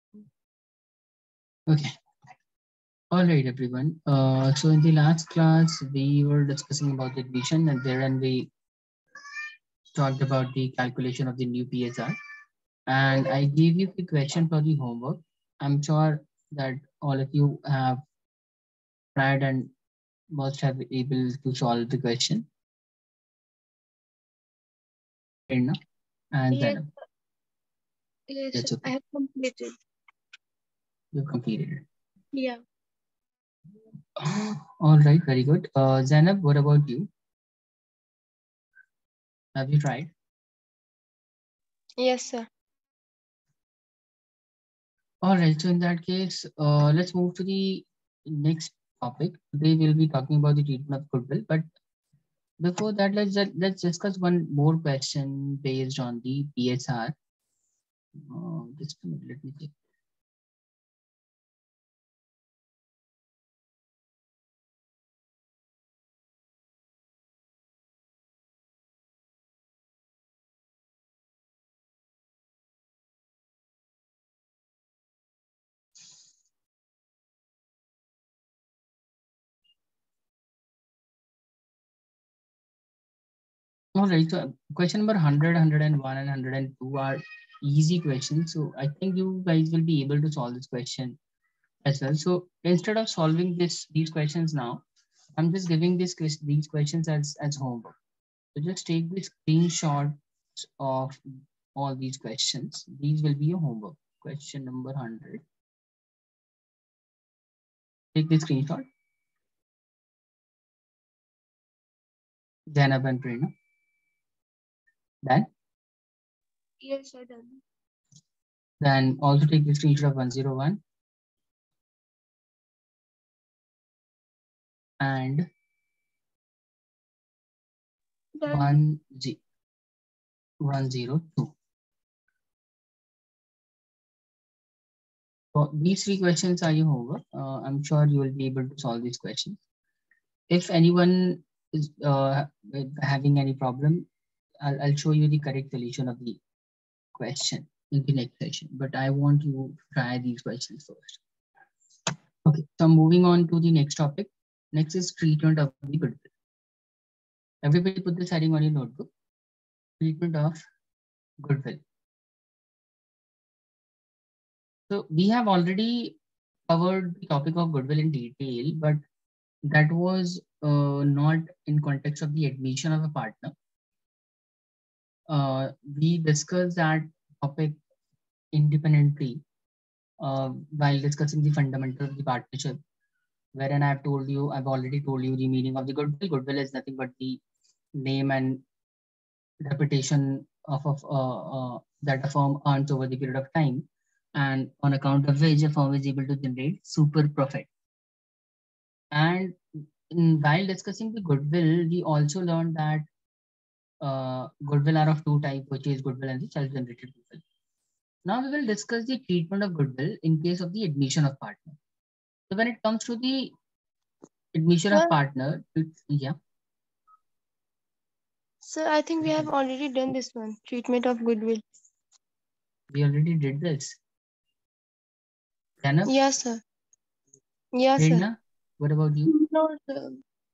Okay. All right, everyone. So in the last class, we were discussing about the admission, and therein we talked about the calculation of the new PSR. And I gave you the question for the homework. I'm sure that all of you have tried and must have able to solve the question. Prerna and Yes, Zainab. yes, That's I okay. have completed. You completed it. Yeah. All right, very good. Zainab, what about you? Have you tried? Yes, sir. All right, so in that case, let's move to the next topic. Today we'll be talking about the treatment of goodwill. But before that, let's discuss one more question based on the PSR. Just a minute, let me check. All right, so question number 100, and 102 are easy questions. So I think you guys will be able to solve this question as well. So instead of solving these questions now, I'm just giving these questions as homework. So just take the screenshot of all these questions. These will be your homework. Question number 100. Take the screenshot. Zainab and Prerna. Then, Yes, I done. then also take the screenshot of 101 and Done. 102. So these three questions are your homework. I'm sure you will be able to solve these questions. If anyone is having any problem, I'll show you the correct solution of the question in the next session. But I want you to try these questions first. Okay, so moving on to the next topic. Next is treatment of the goodwill. Everybody put this heading on your notebook. Treatment of goodwill. So we have already covered the topic of goodwill in detail, but that was not in context of the admission of a partner. We discussed that topic independently while discussing the fundamental of the partnership, wherein I've already told you the meaning of the goodwill. Goodwill is nothing but the name and reputation that a firm earns over the period of time, and on account of which a firm is able to generate super profit. And while discussing the goodwill, we also learned that goodwill are of two types, which is goodwill and the self-generated goodwill. Now we will discuss the treatment of goodwill in case of the admission of partner. So when it comes to the admission of Sir, partner, yeah, sir, I think we have already done this one. Treatment of goodwill. we already did this. Janab, Yes, sir. Yes, sir. Prerna, what about you? No, sir.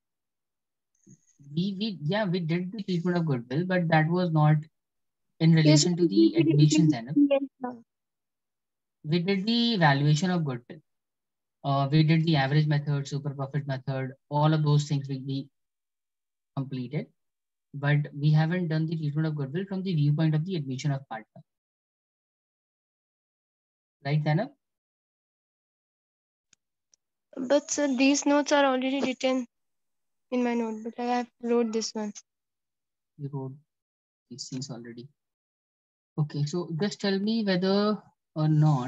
We did the treatment of goodwill, but that was not in Yes, sir. relation to We the did admission, it. Janab. Yes, sir. We did the valuation of goodwill. We did the average method, super profit method, all of those things we completed, but we haven't done the treatment of goodwill from the viewpoint of the admission of partner. Right, Janab? But sir, these notes are already written in my notebook. I have wrote this one. You wrote these things already. Okay, so just tell me whether or not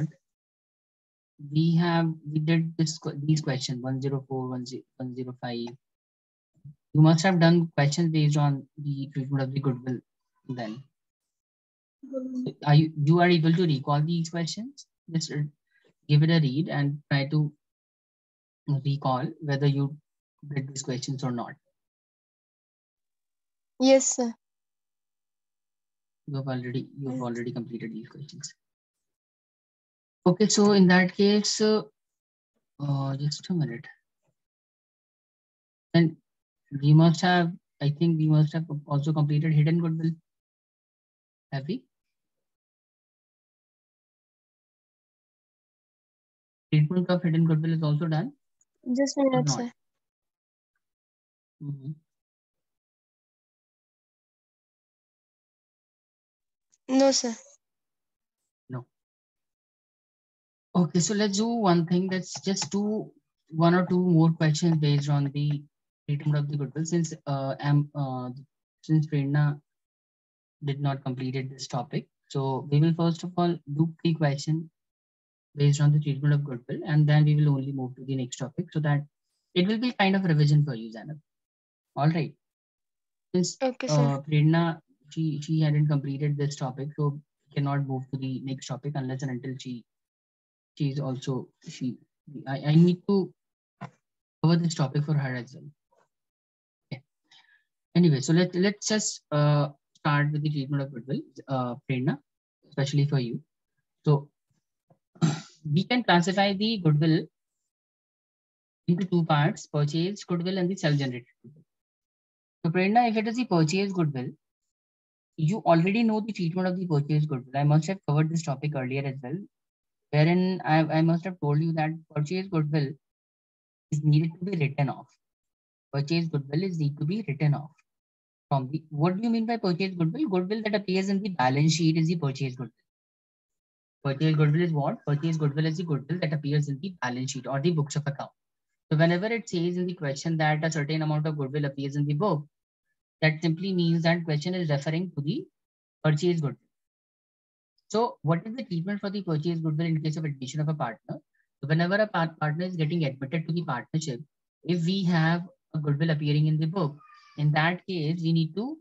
we did these questions 104, 105. You must have done questions based on the treatment of the goodwill then. You are able to recall these questions? Just give it a read and try to recall whether you did these questions or not. Yes, sir. You've already completed these questions. Okay, so in that case, just a minute. And we must have, I think we must have also completed hidden goodwill. Have we? Treatment of hidden goodwill is also done Just a or minute, not? sir. No, sir. No. Okay, so let's do one thing. Let's just do one or two more questions based on the treatment of the goodwill. Since Prerna did not completed this topic, so we will first of all do 3 questions based on the treatment of goodwill, and then we will only move to the next topic so that it will be kind of revision for you, Zainab. All right. Since Okay, sir. Prerna, she hadn't completed this topic, so cannot move to the next topic unless and until she's also I need to cover this topic for her as well. Okay. Anyway, so let's just start with the treatment of goodwill, Prerna, especially for you. So we can classify the goodwill into 2 parts: purchased goodwill and the self-generated goodwill. So Prerna, if it is the purchased goodwill, you already know the treatment of the purchased goodwill. I must have covered this topic earlier as well, wherein I must have told you that purchased goodwill is needed to be written off. Purchased goodwill is need to be written off from the. What do you mean by purchased goodwill? Goodwill that appears in the balance sheet is the purchased goodwill. Purchased goodwill is what? Purchased goodwill is the goodwill that appears in the balance sheet or the books of account. So whenever it says in the question that a certain amount of goodwill appears in the book, that simply means that question is referring to the purchased goodwill. So what is the treatment for the purchased goodwill in case of admission of a partner? So whenever a partner is getting admitted to the partnership, if we have a goodwill appearing in the book, in that case, we need to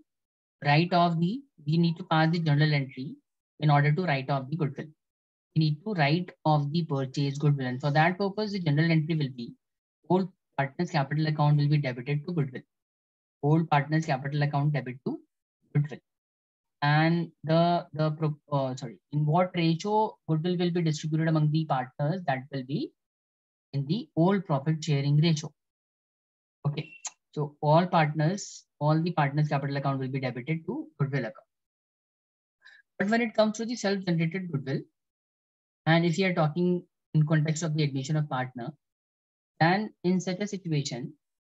pass the journal entry in order to write off the goodwill. We need to write off the purchased goodwill. And for that purpose, the journal entry will be old partner's capital account will be debited to goodwill. Old partner's capital account debit to goodwill. And in what ratio goodwill will be distributed among the partners, that will be in the old profit sharing ratio. Okay, so all the partners capital account will be debited to goodwill account. But when it comes to the self-generated goodwill, and if you are talking in context of the admission of partner, then in such a situation,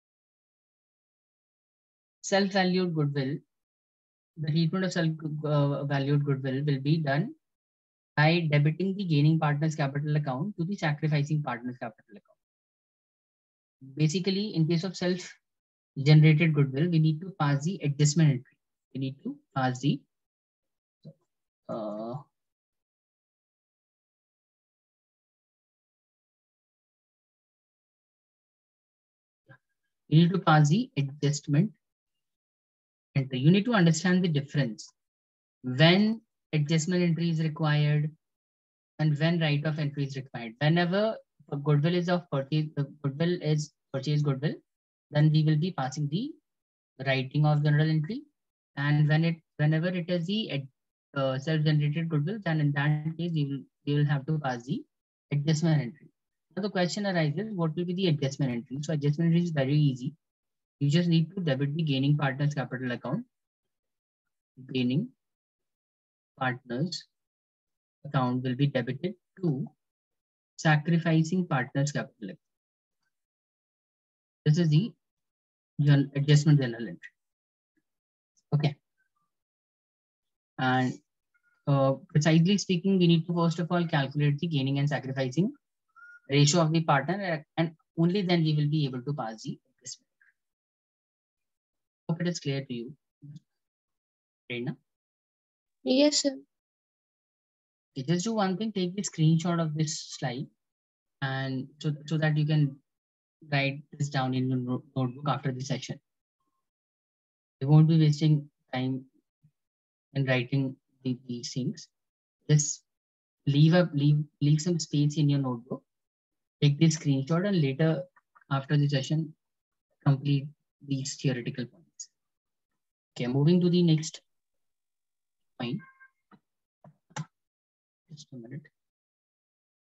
self-valued goodwill, the treatment of self-valued goodwill will be done by debiting the gaining partner's capital account to the sacrificing partner's capital account. Basically, in case of self-generated goodwill, we need to pass the adjustment entry. We need to pass the adjustment entry. You need to understand the difference when adjustment entry is required and when write-off entry is required. Whenever goodwill is purchased goodwill, then we will be passing the writing of journal entry. And whenever it is the self-generated goodwill, then in that case we will have to pass the adjustment entry. Now the question arises, what will be the adjustment entry? So adjustment entry is very easy. You just need to debit the gaining partner's capital account. Gaining partner's account will be debited to sacrificing partner's capital account. This is the adjustment journal entry. Okay. And precisely speaking, we need to first of all calculate the gaining and sacrificing ratio of the partner, and only then we will be able to pass the adjustment. Hope it is clear to you, Prerna. Yes, sir. Okay, just do one thing, take the screenshot of this slide, and so that you can write this down in your notebook after the session. You won't be wasting time in writing these things. Just leave some space in your notebook, take this screenshot, and later after the session complete these theoretical points. Okay, moving to the next point. Just a minute.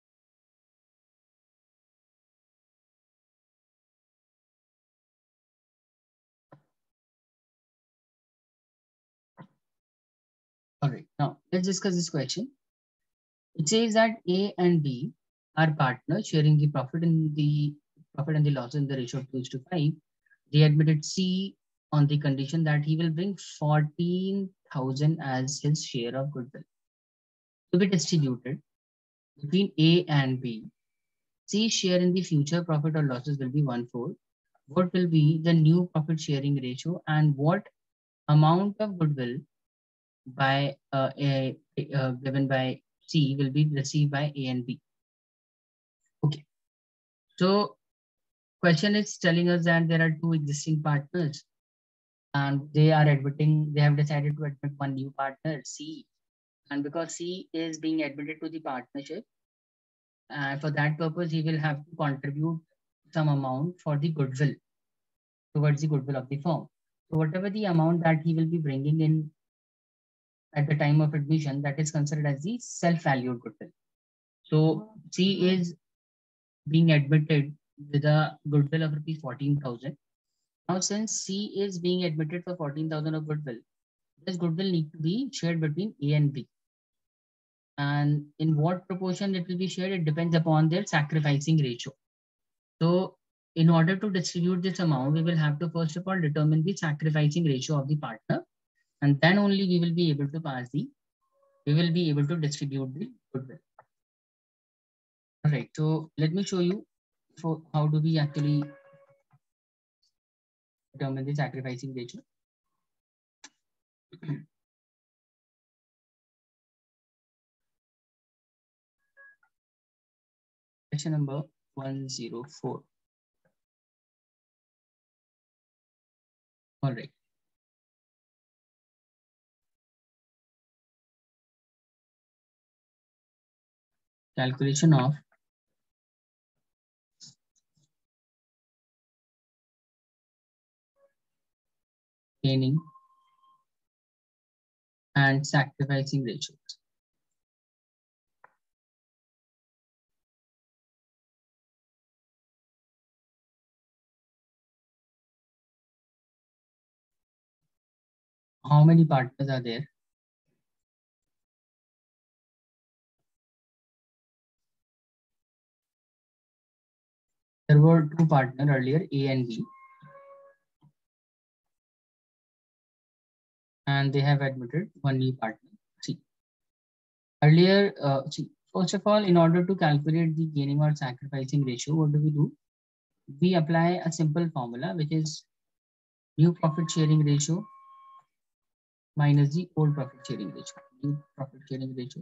All right, now let's discuss this question. It says that A and B are partners sharing the profit and the loss in the ratio of 2:5. They admitted C on the condition that he will bring 14,000 as his share of goodwill to be distributed between A and B. C's share in the future profit or losses will be 1/4. What will be the new profit sharing ratio, and what amount of goodwill by given by C will be received by A and B? Okay, so question is telling us that there are two existing partners and they have decided to admit one new partner, C. And because C is being admitted to the partnership, and for that purpose, he will have to contribute some amount for the goodwill, towards the goodwill of the firm. So whatever the amount that he will be bringing in at the time of admission, that is considered as the self-valued goodwill. So C is being admitted with a goodwill of rupees 14,000. Now, since C is being admitted for 14,000 of goodwill, this goodwill need to be shared between A and B. And in what proportion it will be shared, it depends upon their sacrificing ratio. So in order to distribute this amount, we will have to first of all determine the sacrificing ratio of the partner, and then only we will be able to distribute the goodwill. All right, so let me show you how do we actually determine the sacrificing ratio. Question number 104. All right. Calculation of gaining and sacrificing ratios. How many partners are there? There were two partners earlier, A and B. And they have admitted one new partner, C. Earlier, first of all, in order to calculate the gaining or sacrificing ratio, what do? We apply a simple formula, which is new profit sharing ratio minus the old profit sharing ratio. New profit sharing ratio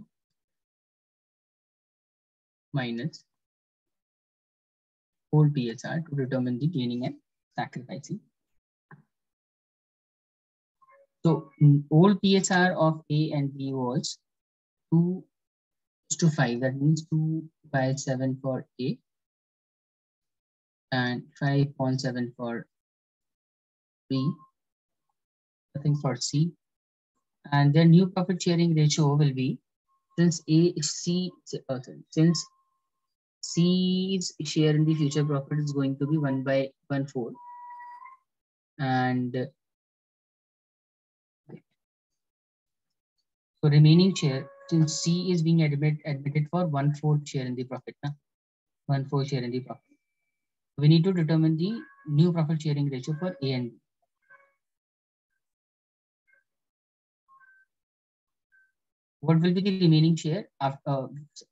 minus old PSR to determine the gaining and sacrificing. So old PSR of A and B was 2:5. That means 2/7 for A and 5.7 for B. Nothing for C. And their new profit sharing ratio will be, since C's share in the future profit is going to be 1/4, and so remaining share, since C is being admitted for 1/4 share in the profit, 1/4 share in the profit. We need to determine the new profit sharing ratio for A and B. What will be the remaining share after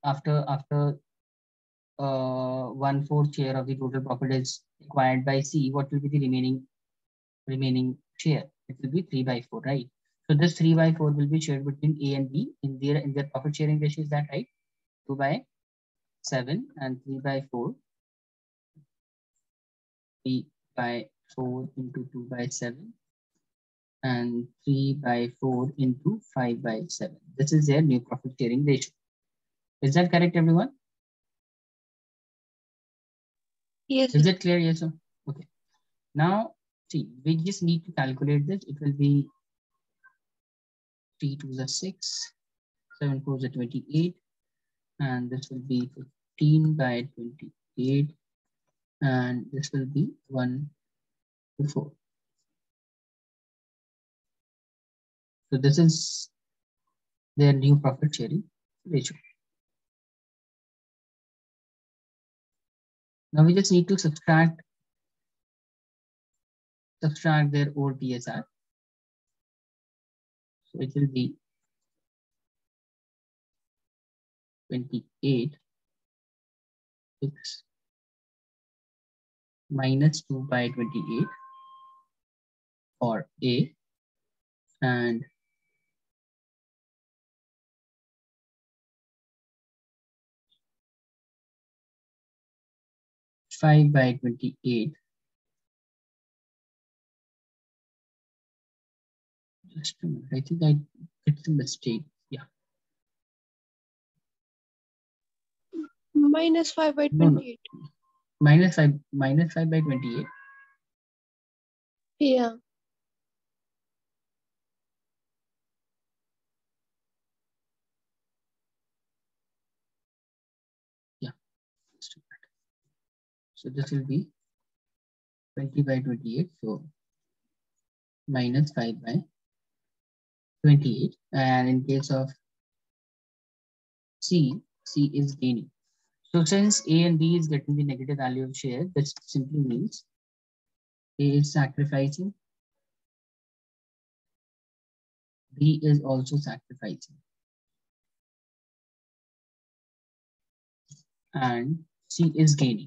1/4 share of the total profit is acquired by C? What will be the remaining share? It will be 3/4, right? So this 3/4 will be shared between A and B in their profit sharing ratio. Is that right? 2/7 and 3/4. 3/4 into 2/7 and 3/4 into 5/7. This is their new profit sharing ratio. Is that correct, everyone? Yes. Is it clear? Yes, sir. Okay. Now, see, we just need to calculate this. It will be 3 2 is 6, 7 4 is 28, and this will be 15/28, and this will be 1/4. So this is their new profit sharing ratio. Now we just need to subtract their old TSR. So it will be 28 6 minus 2 by 28 for A, and 5 by 28. Just a minute. I think it's a mistake. Yeah. Minus 5 by 28. No. Minus 5 by 28. Yeah. Yeah. So this will be 20 by 28. So minus 5 by 28. And in case of C is gaining. So since A and B is getting the negative value of share, this simply means A is sacrificing, B is also sacrificing, and C is gaining.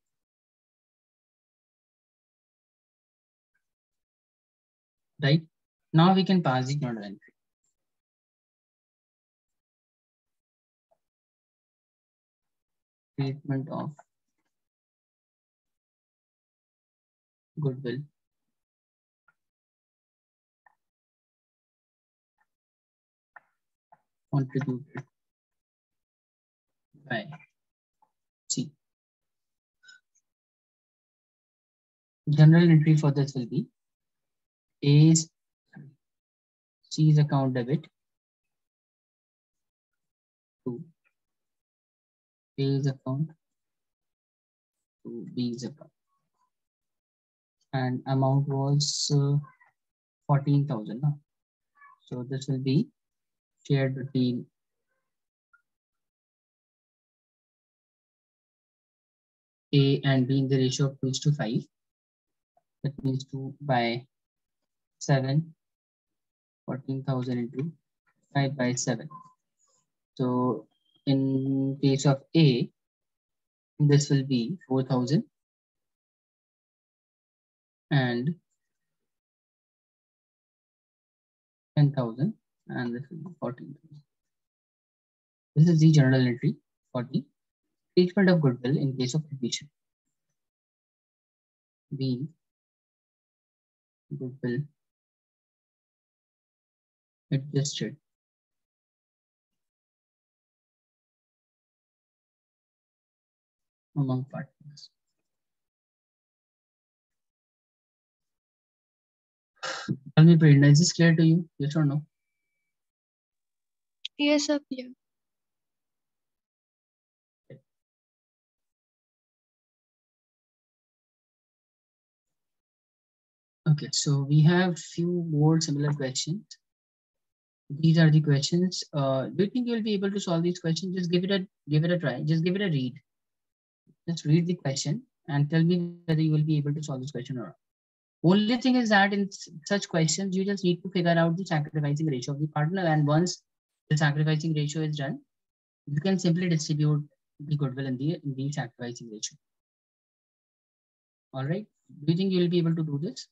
Right? Now we can pass the journal entry. Treatment of goodwill contributed by C. General entry for this will be C's account debit to A's account to B's account, and amount was 14,000. No? So this will be shared between A and B in the ratio of 2:5. That means 2 by 7, 14,000 into 5 by 7. So in case of A, this will be 4,000 and 10,000, and this will be 14,000. This is the journal entry for the treatment of goodwill in case of admission. B, goodwill adjusted among partners. Tell me, Prerna, is this clear to you? Yes or no? Yes, sir. Yeah. Okay, so we have few more similar questions. These are the questions. Do you think you'll be able to solve these questions? Just give it a try. Just give it a read. Just read the question and tell me whether you will be able to solve this question or not. Only thing is that in such questions, you just need to figure out the sacrificing ratio of the partner. And once the sacrificing ratio is done, you can simply distribute the goodwill in the sacrificing ratio. All right. Do you think you will be able to do this?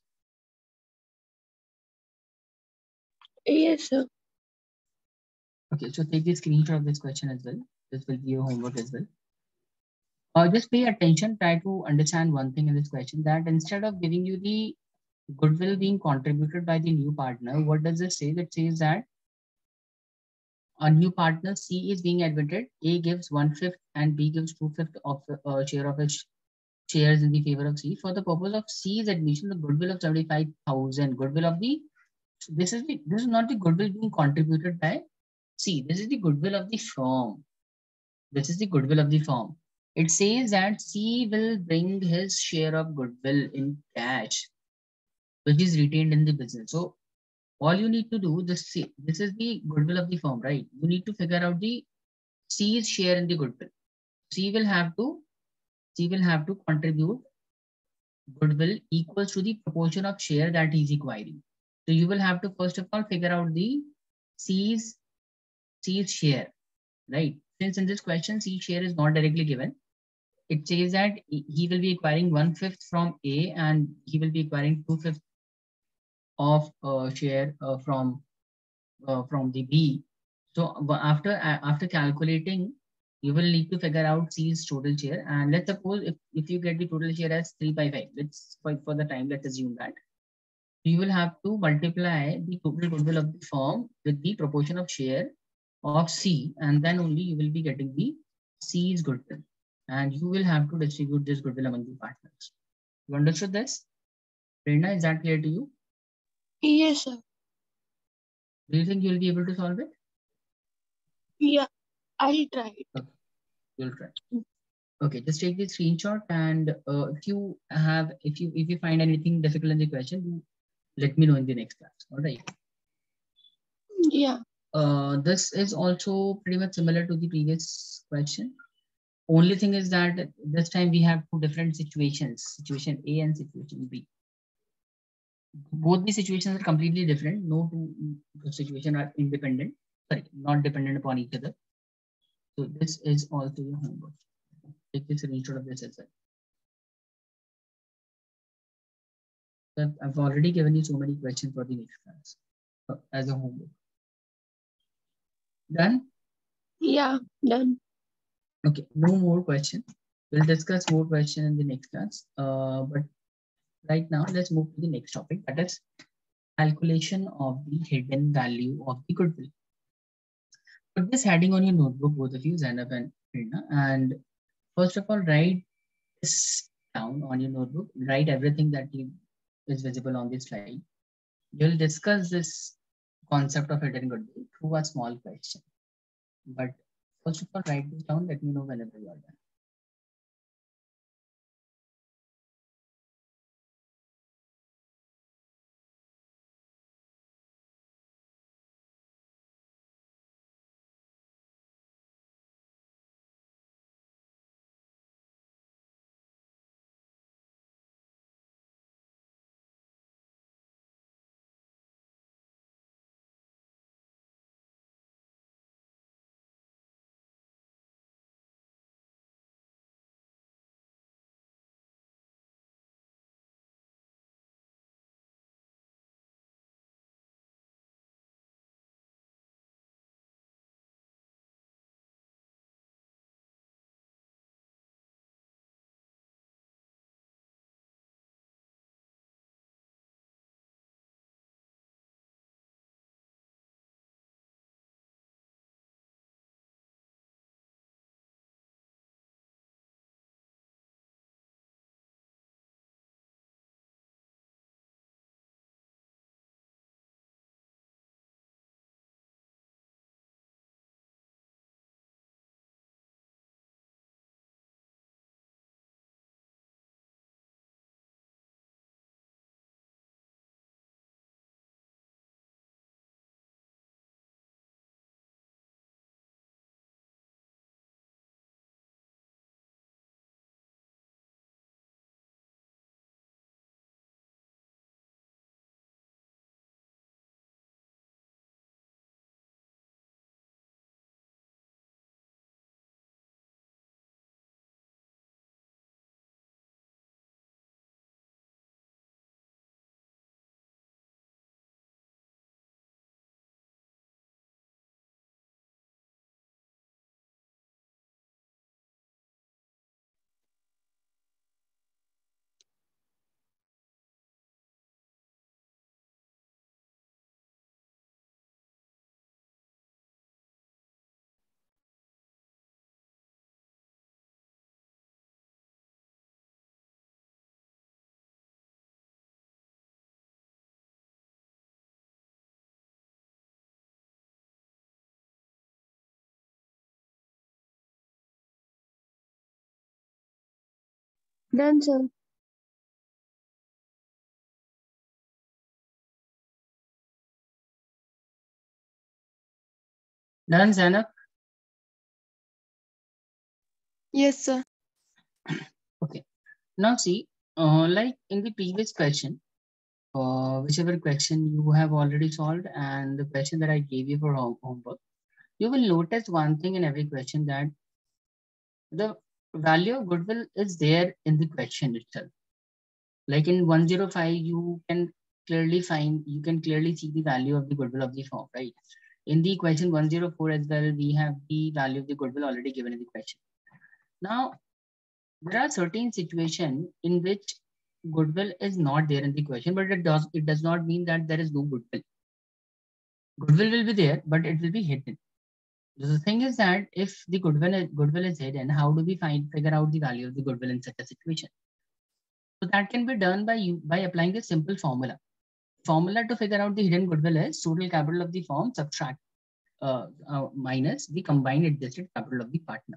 Yes, sir. Okay, so take the screenshot of this question as well. This will be your homework as well. Just pay attention, try to understand one thing in this question, that instead of giving you the goodwill being contributed by the new partner, what does this say? It says that a new partner C is being admitted, A gives 1/5 and B gives 2/5 of share of his shares in the favor of C. For the purpose of C's admission, the goodwill of 75,000, goodwill of the, this is not the goodwill being contributed by C. This is the goodwill of the firm. This is the goodwill of the firm. It says that C will bring his share of goodwill in cash, which is retained in the business. So all you need to do, this is the goodwill of the firm, right? You need to figure out the C's share in the goodwill. C will have to contribute goodwill equals to the proportion of share that he's acquiring. So you will have to first of all figure out the C's share, right? Since in this question C share is not directly given, it says that he will be acquiring 1/5 from A and he will be acquiring 2/5 of share from the B. So after calculating, you will need to figure out C's total share. And let's suppose if you get the total share as 3/5, let's for the time, let's assume that. You will have to multiply the total goodwill of the firm with the proportion of share of C, and then only you will be getting the C's goodwill. And you will have to distribute this goodwill among the partners. You understood this? Prerna, is that clear to you? Yes, sir. Do you think you'll be able to solve it? Yeah, I'll try it. Okay, you'll try. Okay, just take the screenshot, and if you find anything difficult in the question, let me know in the next class. All right. Yeah. This is also pretty much similar to the previous question. Only thing is that this time we have two different situations, situation A and situation B. Both the situations are completely different. No two situations are independent. Sorry, not dependent upon each other. So this is also your homework. Take this screenshot of this as well. I've already given you so many questions for the next class as a homework. Done? Yeah, done. Okay, no more question. We'll discuss more question in the next class. But right now, let's move to the next topic, that is calculation of the hidden value of the goodwill. Put this heading on your notebook, both of you, Zainab and Prerna. And first of all, write this down on your notebook. Write everything that is visible on this slide. You'll discuss this concept of hidden goodwill through a small question. But first of all, write this down. Let me know whenever you are done. Done, sir. Done, Zainab? Yes, sir. Okay. Now see, like in the previous question, whichever question you have already solved and the question that I gave you for homework, you will notice one thing in every question, that the value of goodwill is there in the question itself. Like in 105, you can clearly see the value of the goodwill of the firm, right? In the question 104 as well, we have the value of the goodwill already given in the question. Now, there are certain situations in which goodwill is not there in the question, but it does not mean that there is no goodwill. Goodwill will be there, but it will be hidden. The thing is that if the goodwill is hidden, how do we figure out the value of the goodwill in such a situation? So that can be done by applying a simple formula. Formula to figure out the hidden goodwill is total capital of the firm subtract minus the combined adjusted capital of the partner.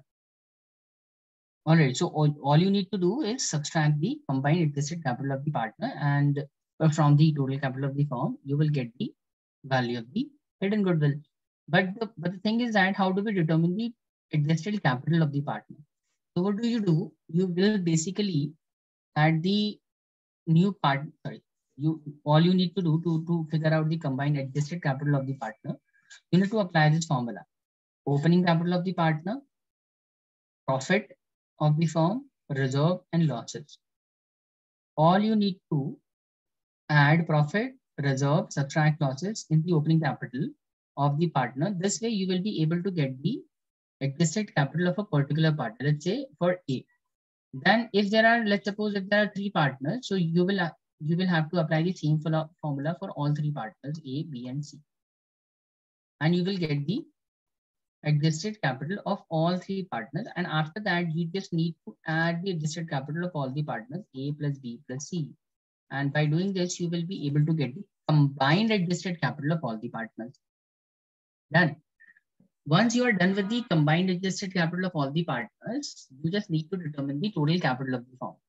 All right, so all you need to do is subtract the combined adjusted capital of the partner, and from the total capital of the firm, you will get the value of the hidden goodwill. But the thing is that how do we determine the adjusted capital of the partner? So what do? You will basically add the new part. Sorry, all you need to do to figure out the combined adjusted capital of the partner, you need to apply this formula: opening capital of the partner, profit of the firm, reserve, and losses. All you need to add profit, reserve, subtract losses in the opening capital of the partner. This way, you will be able to get the adjusted capital of a particular partner. Let's say for A. Then, if there are, let's suppose if there are 3 partners, so you will have to apply the same formula for all 3 partners A, B, and C, and you will get the adjusted capital of all 3 partners. And after that, you just need to add the adjusted capital of all the partners A plus B plus C. And by doing this, you will be able to get the combined adjusted capital of all the partners. Done. Once you are done with the combined adjusted capital of all the partners, you just need to determine the total capital of the firm.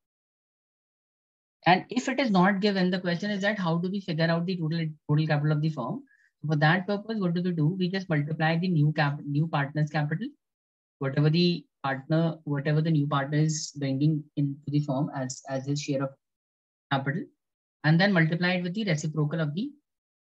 And if it is not given, the question is that how do we figure out the total capital of the firm? For that purpose, what do? We just multiply the new partner's capital, whatever the new partner is bringing into the firm as his share of capital, and then multiply it with the reciprocal of the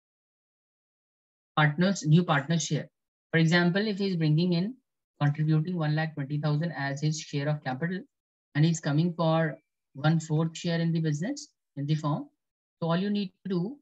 new partner's share. For example, if he is bringing in contributing 1,20,000 as his share of capital, and he's coming for 1/4 share in the business in the firm, so all you need to do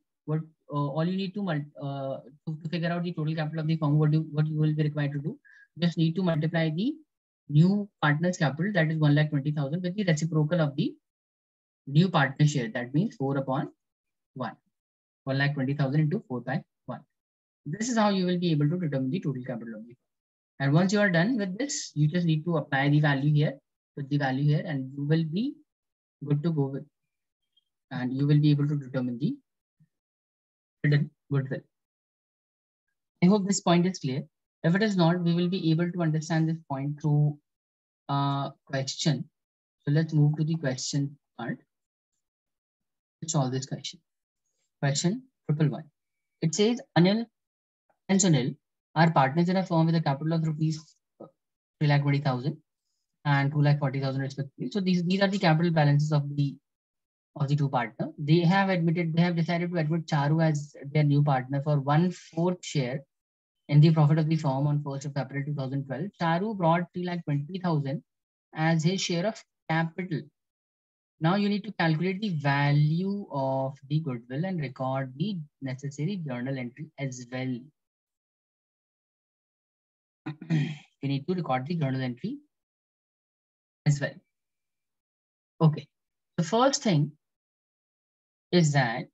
to figure out the total capital of the firm, what you will be required to do, just need to multiply the new partner's capital, that is 1,20,000, with the reciprocal of the new partner share. That means 4/1. 1,20,000 into 4/1. This is how you will be able to determine the total capital of the firm. And once you are done with this, you just need to apply the value here, put the value here, and you will be good to go with, and you will be able to determine the hidden goodwill. I hope this point is clear. If it is not, we will be able to understand this point through a question. So let's move to the question part. Let's solve this question. Question 111. It says Anil and Sunil are partners in a firm with a capital of rupees 3,20,000 and 2,40,000 respectively. So these are the capital balances of the 2 partners. They have decided to admit Charu as their new partner for 1/4 share in the profit of the firm on 1st of April 2012. Charu brought 3,20,000 as his share of capital. Now you need to calculate the value of the goodwill and record the necessary journal entry as well. You need to record the journal entry as well. Okay. The first thing is that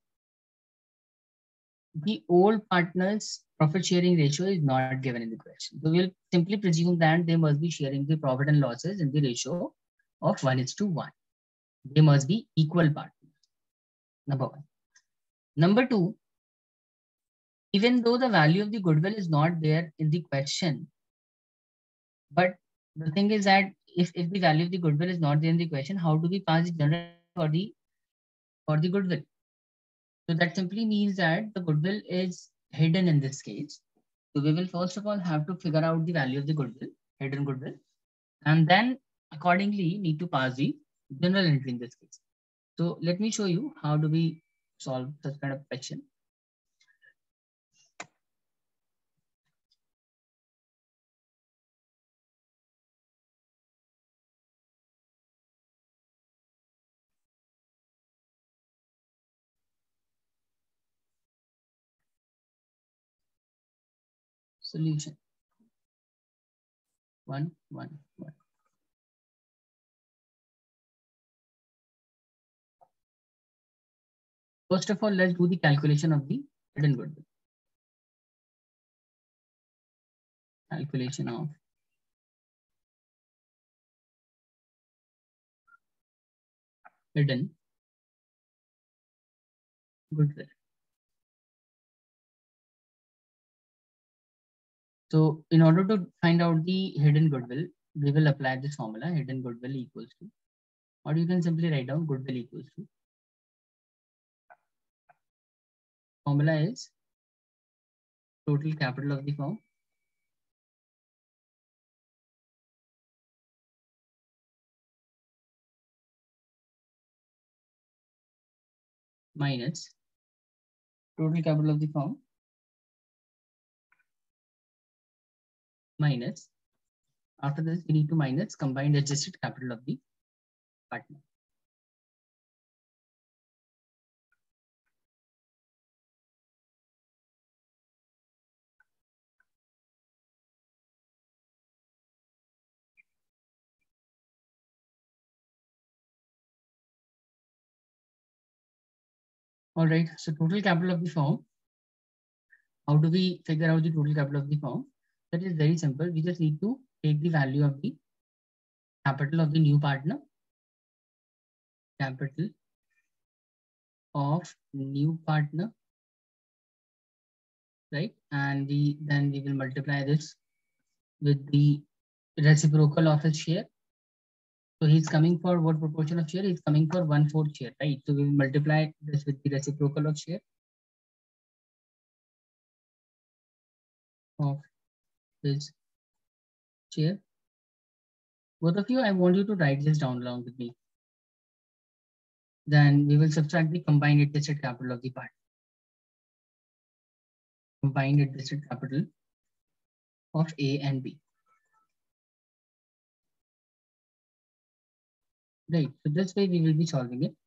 the old partners' profit sharing ratio is not given in the question. So we'll simply presume that they must be sharing the profit and losses in the ratio of 1:1. They must be equal partners. Number 1. Number 2, even though the value of the goodwill is not there in the question, but the thing is that if the value of the goodwill is not there in the question, how do we pass the journal for the goodwill? So that simply means that the goodwill is hidden in this case. So we will first of all have to figure out the value of the goodwill, hidden goodwill, and then accordingly need to pass the general entry in this case. So let me show you how do we solve such kind of question. Solution 1, 1, 1. First of all, let's do the calculation of the hidden goodwill. Calculation of hidden goodwill. So in order to find out the hidden goodwill, we will apply this formula, hidden goodwill equals to, or you can simply write down goodwill equals to. Formula is total capital of the firm minus total capital of the firm minus, after this we need to minus combined adjusted capital of the partner. All right, so total capital of the firm. How do we figure out the total capital of the firm? That is very simple. We just need to take the value of the capital of the new partner, capital of new partner, right? And then we will multiply this with the reciprocal of his share. So he's coming for what proportion of share? He's coming for 1/4 share, right? So we will multiply this with the reciprocal of share of his share. Both of you, I want you to write this down along with me. Then we will subtract the combined adjusted capital of the part. Combined adjusted capital of A and B. Right, so this way we will be solving it.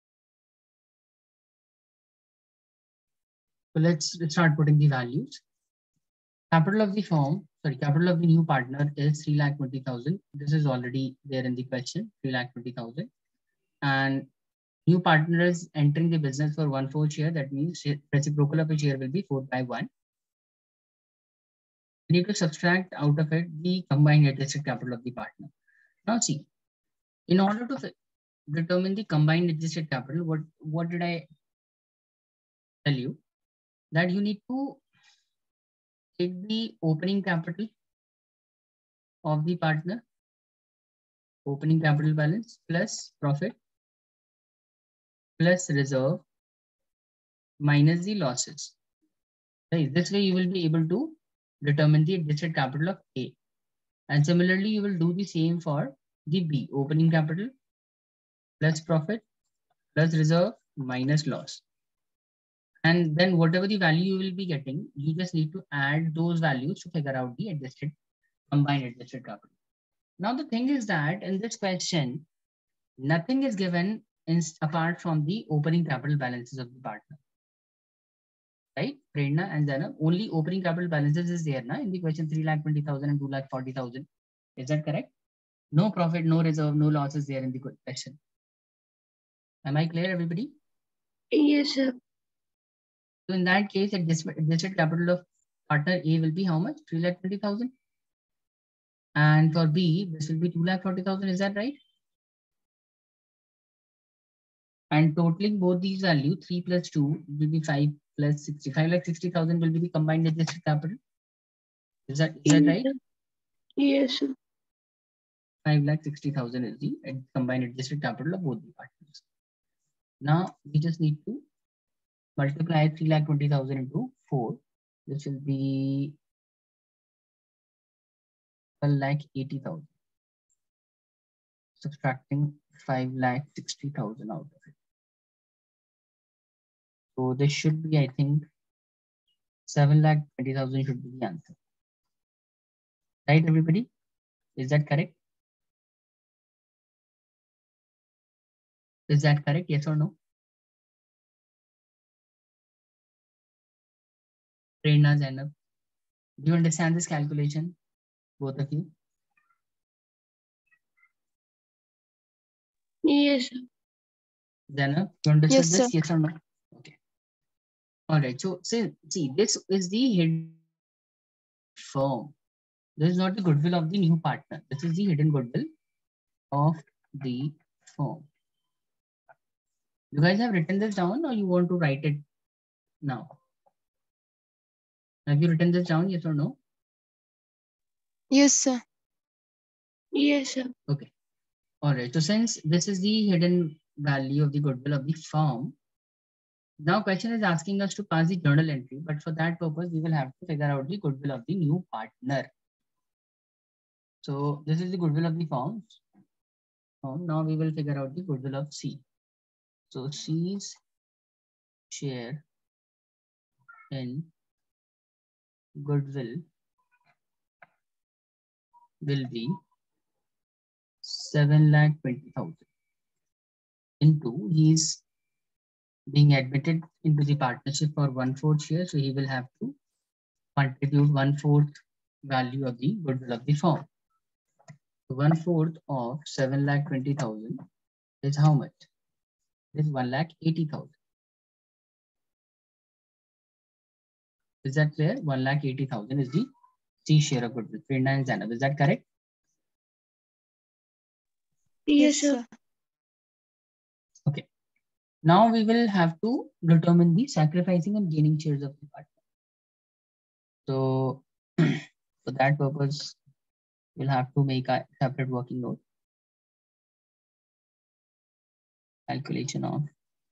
So let's start putting the values. Capital of the firm, capital of the new partner is 3,20,000. This is already there in the question, 3,20,000. And new partner is entering the business for 1/4 share. That means reciprocal of a share will be 4/1. We need to subtract out of it the combined adjusted capital of the partner. Now see, in order to determine the combined adjusted capital, what did I tell you? That you need to take the opening capital of the partner, opening capital balance plus profit plus reserve minus the losses. Right? This way you will be able to determine the adjusted capital of A. And similarly, you will do the same for the B, opening capital plus profit plus reserve minus loss. And then whatever the value you will be getting, you just need to add those values to figure out the adjusted, combined adjusted capital. Now the thing is that in this question, nothing is given apart from the opening capital balances of the partner. Right? Prerna and Zainab, only opening capital balances is there na? In the question 3,20,000 and 2,40,000. Is that correct? No profit, no reserve, no losses there in the question. Am I clear, everybody? Yes, sir. So in that case, adjusted capital of partner A will be how much? 3,20,000. And for B, this will be 2,40,000. Is that right? And totaling both these values, 3 plus 2 will be 5 plus 60. 5,60,000 will be the combined adjusted capital. Is that right? Yes, sir. 5,60,000 is the combined adjusted capital of both the partners. Now we just need to multiply 3,20,000 into 4. This will be 12,80,000. Subtracting 5,60,000 out of it. So this should be, I think, 7,20,000 should be the answer. Right, everybody? Is that correct? Is that correct? Yes or no? Prerna, Zainab, do you understand this calculation? Both of you? Yes, sir. Zainab, you understood Yes, this? sir. Yes or no? Okay. All right. So see, this is the hidden firm. This is not the goodwill of the new partner. This is the hidden goodwill of the firm. You guys have written this down or you want to write it now? Have you written this down? Yes or no? Yes, sir. Yes, sir. Okay. All right. So since this is the hidden value of the goodwill of the firm, now question is asking us to pass the journal entry, but for that purpose, we will have to figure out the goodwill of the new partner. So this is the goodwill of the firm. Now we will figure out the goodwill of C. So C's share in goodwill will be 7,20,000 into he's being admitted into the partnership for 1/4 share, so he will have to contribute 1/4 value of the goodwill of the firm. 1/4 of 7,20,000 is how much? It is 1,80,000. Is that clear? 1,80,000 is the C share of goodwill. Prerna and Zainab, is that correct? Yes, sir. Okay. Now we will have to determine the sacrificing and gaining shares of the partner. So for that purpose, we'll have to make a separate working note. Calculation of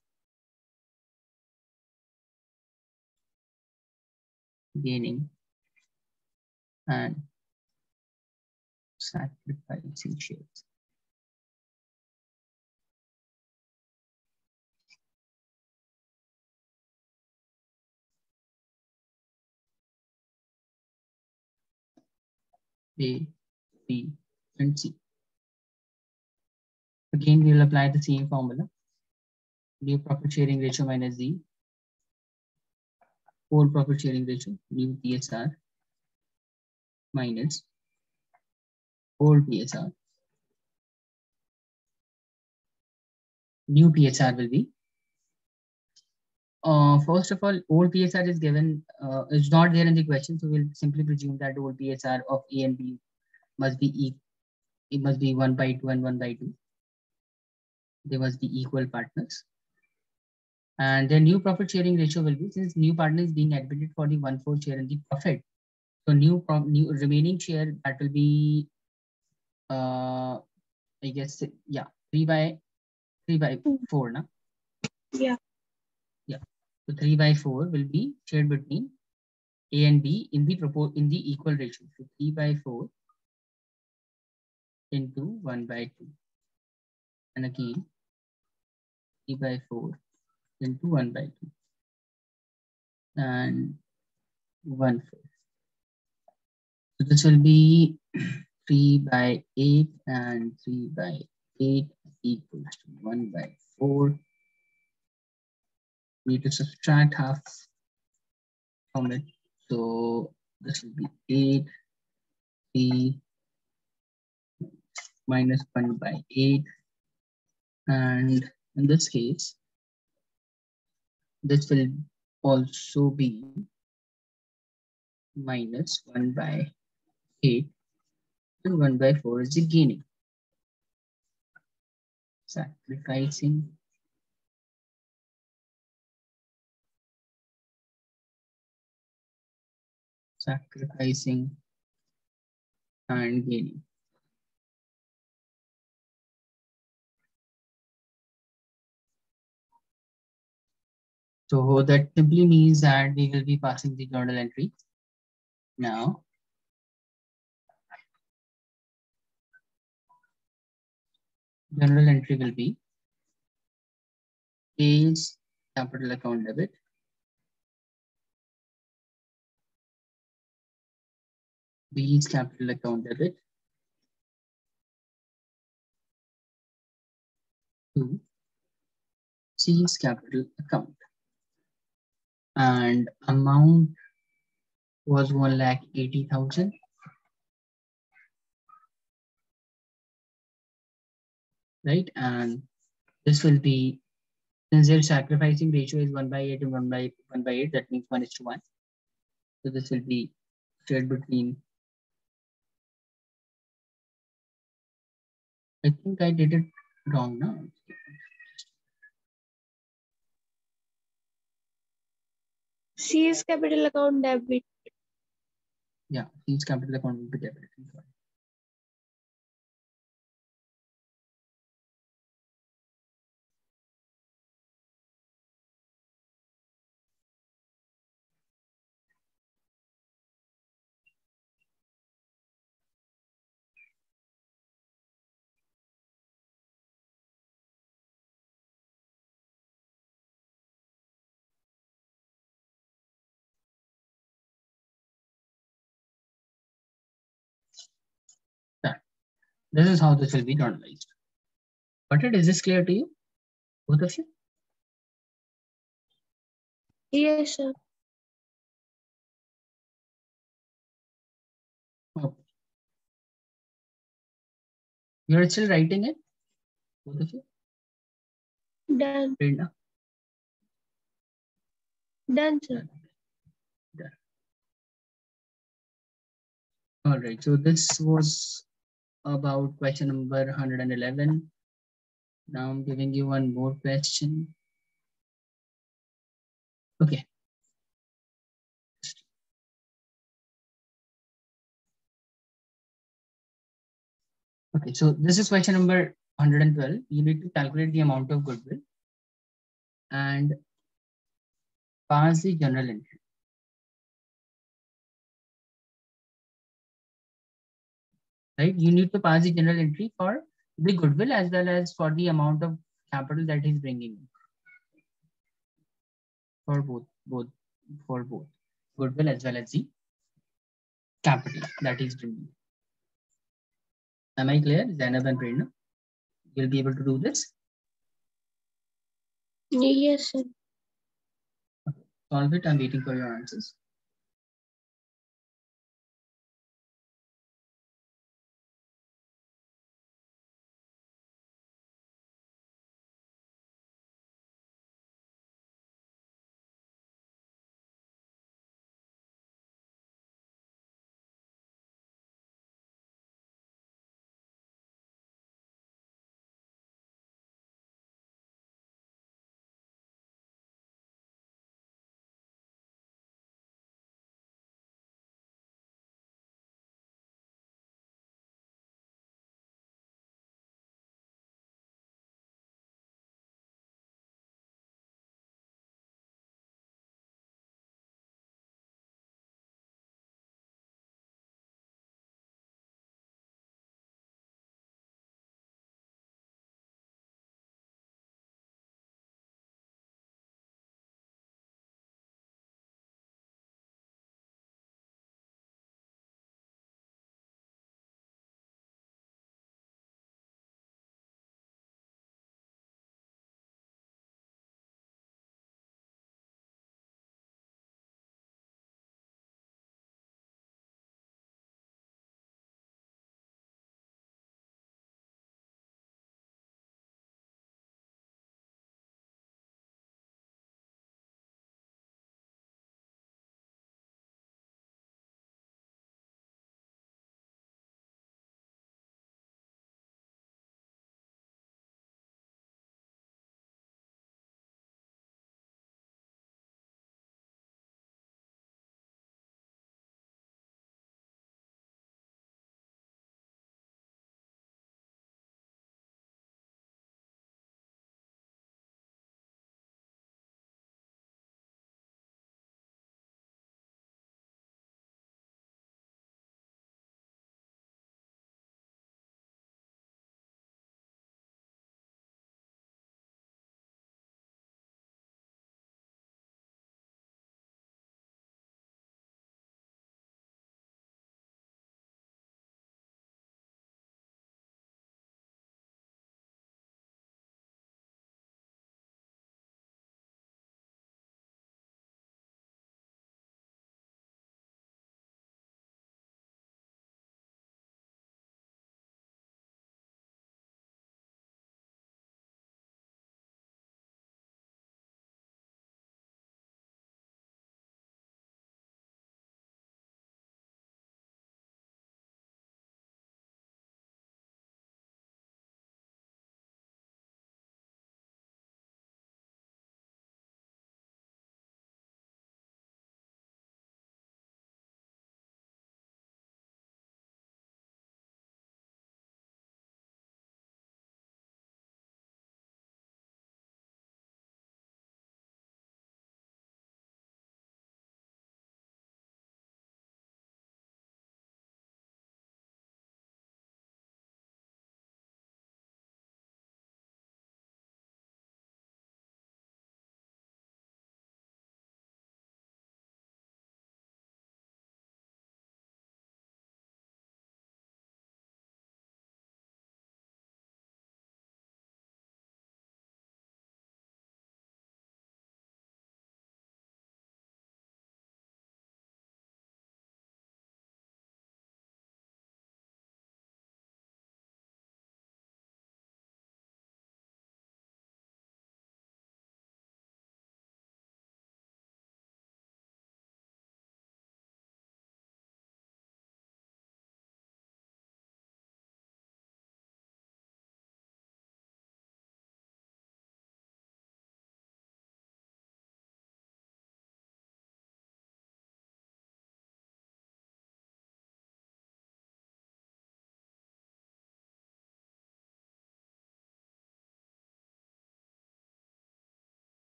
gaining and sacrificing shares. A, B, and C. Again, we will apply the same formula. New profit sharing ratio minus the whole profit sharing ratio, new TSR minus old TSR. New TSR will be, first of all, old TSR is given, is not there in the question, so we'll simply presume that old TSR of A and B must be it must be 1/2 and 1/2. They must be equal partners. And the new profit sharing ratio will be, since new partner is being admitted for the 1/4 share in the profit, so new remaining share, that will be I guess, yeah, 3/4 na? Yeah. Yeah. So 3/4 will be shared between A and B in the equal ratio. So 3/4 into 1/2. And again 3/4 into 1/2. And 1/4. So this will be 3/8 and 3/8 equals to 1/4. We need to subtract half from it. So this will be 8, 3 minus 1/8. And in this case, this will also be minus 1/8. And 1/4 is the gaining. Sacrificing and gaining. So that simply means that we will be passing the journal entry now. Journal entry will be A's capital account debit, B's capital account debit to C's capital account, and amount was 1,80,000. Right, and this will be, since their sacrificing ratio is 1/8 and 1/8, that means 1:1. So this will be shared between. I think I did it wrong now. C's capital account debit. Yeah, C's capital account will be debited. This is how this will be normalized. Got it? Is this clear to you, both of you? Yes, sir. Okay. You're still writing it, both of you? Done. Prerna? Done, sir. Done. All right, so this was about question number 111. Now I'm giving you one more question. Okay. Okay, so this is question number 112. You need to calculate the amount of goodwill and pass the journal entry. Right? You need to pass the journal entry for the goodwill as well as for the amount of capital that he's bringing in. For both goodwill as well as the capital that he's bringing. Am I clear, Zainab and Prerna? You'll be able to do this? Yes, sir. Solve it. I'm waiting for your answers.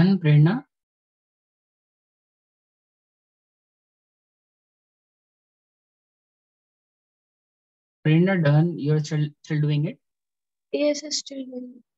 Done, Prerna? Prerna, done? You're still doing it? Yes, I'm still doing it.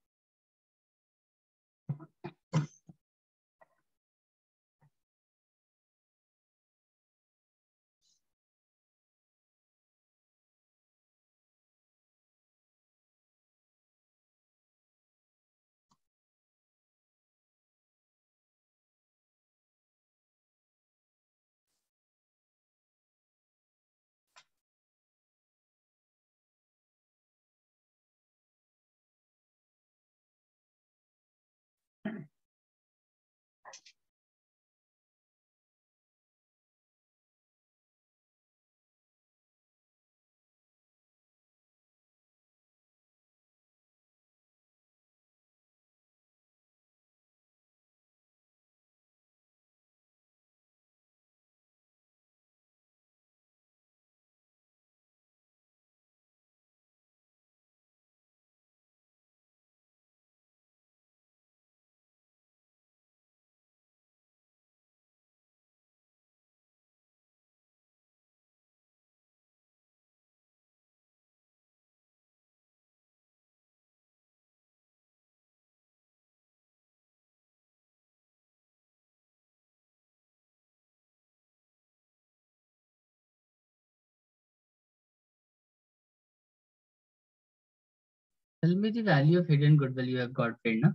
Tell me the value of hidden goodwill you have got, Prerna.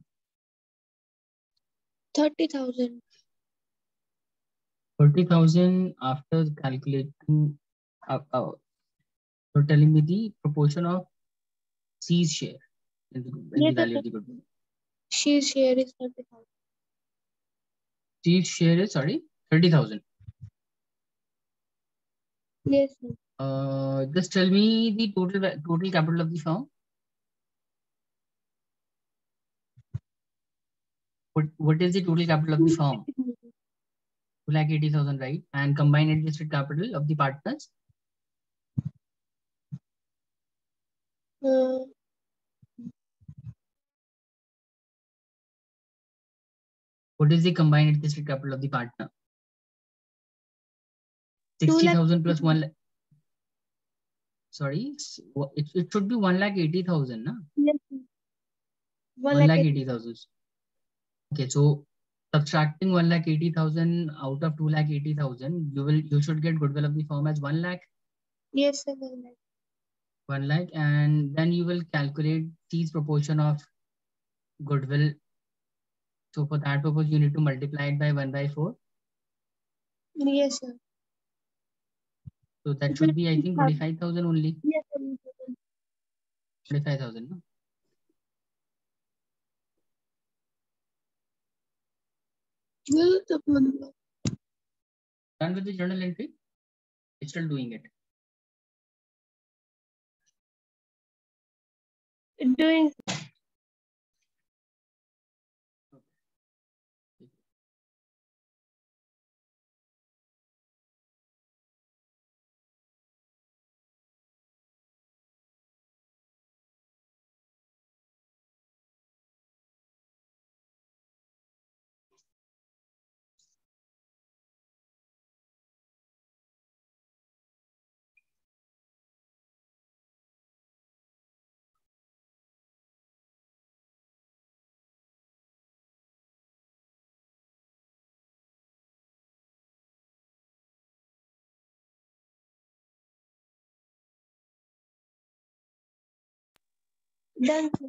30,000. 30,000 after calculating. You're telling me the proportion of C's share in the Yes, value of the goodwill. she's share is 30,000. C's share is, sorry, 30,000. Yes, sir. Just tell me the total capital of the firm. What is the total capital of the firm? 2,80,000, right? And combined adjusted capital of the partners? Uh, What is the combined adjusted capital of the partner? 2 lakh. 60,000 plus 1 lakh. Sorry, it should be 1,80,000, na? Yes, sir. 1,80,000. Okay, so subtracting 1,80,000 out of 2,80,000, you should get goodwill of the firm as 1 lakh. Yes, sir. 1 lakh. 1 lakh, and then you will calculate C's proportion of goodwill. So for that purpose, you need to multiply it by 1/4. Yes, sir. So that should be, I think, 25,000 only. Yes, sir. 25,000, no? Done with the journal entry? It's still doing it. Doing. Done, sir.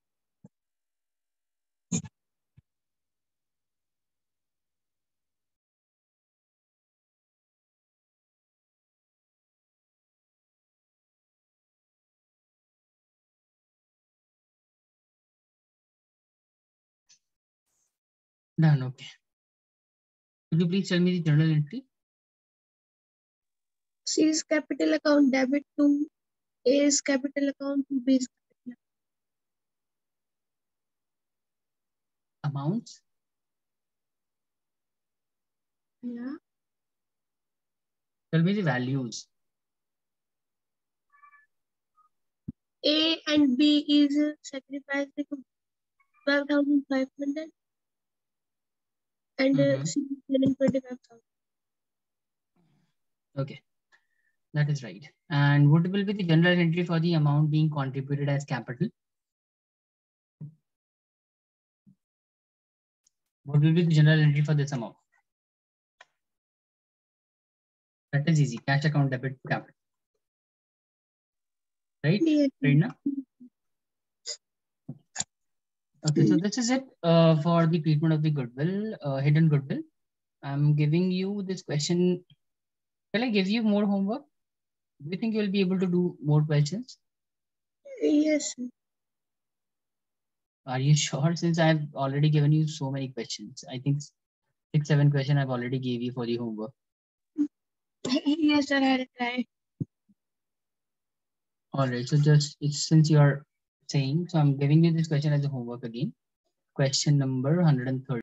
Done, okay. Could you please tell me the journal entry? C's capital account debit to A's capital account to B's capital Amounts? account. Yeah. Tell me the values. A and B is sacrificed 12,500. and 725,000. Okay, that is right. And what will be the general entry for the amount being contributed as capital? What will be the general entry for this amount? That is easy. Cash account debit to capital. Right? Yes. Prerna? Okay, so this is it for the treatment of the goodwill, hidden goodwill. I'm giving you this question. Shall I give you more homework? Do you think you'll be able to do more questions? Yes. Are you sure? Since I've already given you so many questions. I think 6-7 questions I've already gave you for the homework. Yes, sir, I had tried. All right, so just since you're saying, so I'm giving you this question as a homework again. Question number 130.